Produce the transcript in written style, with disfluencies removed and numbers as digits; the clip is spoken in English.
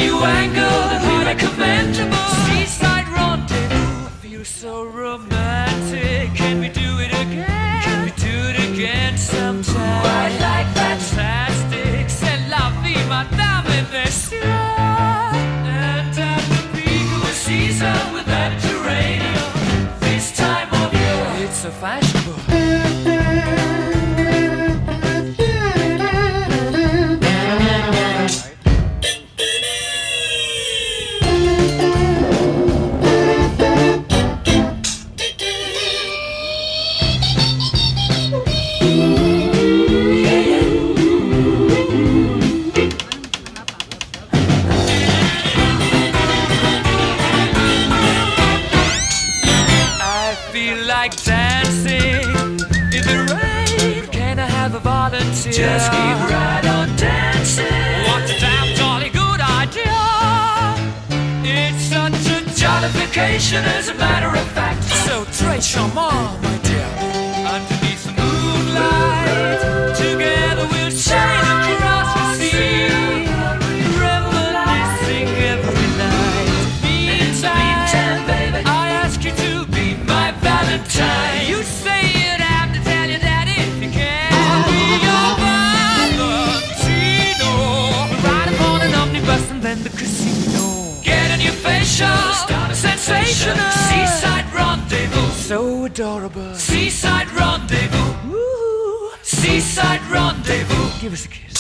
new angle that we recommend. Seaside rendezvous, I feel so romantic. Can we do it again? Can we do it again sometime? I like fantastic. C'est la vie, madame, et messieurs. And at the peak of the season with Mediterranean, this time of year, it's so fashionable. Feel like dancing in the rain. Can I have a volunteer? Just keep right on dancing. What a damn jolly good idea. It's such a jollification, as a matter of fact. So très charmant, my dear. Underneath the moonlight, together we'll sail across the sea, reminiscing every night. Meantime, baby, I ask you to be my Valentine. You say you'd have to tell your daddy if you can. I'll be your Valentino. We'll ride upon an omnibus and then the casino. Get a new facial, start a sensational seaside rendezvous. So adorable. Seaside rendezvous. Woo. Seaside rendezvous. Give us a kiss.